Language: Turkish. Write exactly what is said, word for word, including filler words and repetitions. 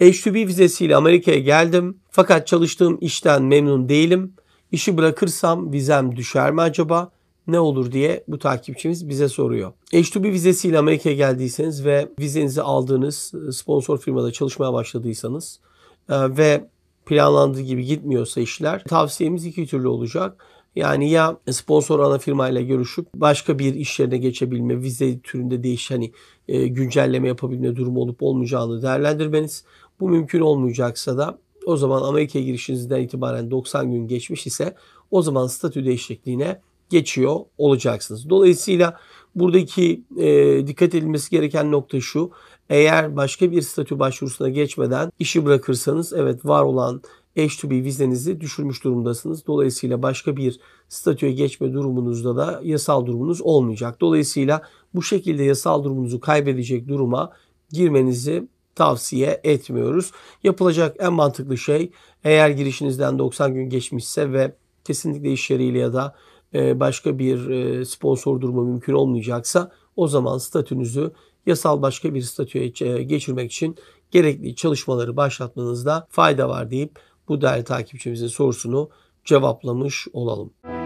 H iki B vizesiyle Amerika'ya geldim fakat çalıştığım işten memnun değilim. İşi bırakırsam vizem düşer mi acaba? Ne olur diye bu takipçimiz bize soruyor. H iki B vizesiyle Amerika'ya geldiyseniz ve vizenizi aldığınız sponsor firmada çalışmaya başladıysanız ve planlandığı gibi gitmiyorsa işler, tavsiyemiz iki türlü olacak. Yani ya sponsor ana firmayla görüşüp başka bir iş yerine geçebilme, vize türünde değiş hani e, güncelleme yapabilme durumu olup olmayacağını değerlendirmeniz. Bu mümkün olmayacaksa da o zaman Amerika'ya girişinizden itibaren doksan gün geçmiş ise o zaman statü değişikliğine geçiyor olacaksınız. Dolayısıyla buradaki e, dikkat edilmesi gereken nokta şu. Eğer başka bir statü başvurusuna geçmeden işi bırakırsanız evet var olan H iki B vizenizi düşürmüş durumdasınız. Dolayısıyla başka bir statüye geçme durumunuzda da yasal durumunuz olmayacak. Dolayısıyla bu şekilde yasal durumunuzu kaybedecek duruma girmenizi tavsiye etmiyoruz. Yapılacak en mantıklı şey eğer girişinizden doksan gün geçmişse ve kesinlikle iş yeriyle ya da başka bir sponsor durumu mümkün olmayacaksa o zaman statünüzü yasal başka bir statüye geçirmek için gerekli çalışmaları başlatmanızda fayda var deyip bu değerli takipçimizin sorusunu cevaplamış olalım.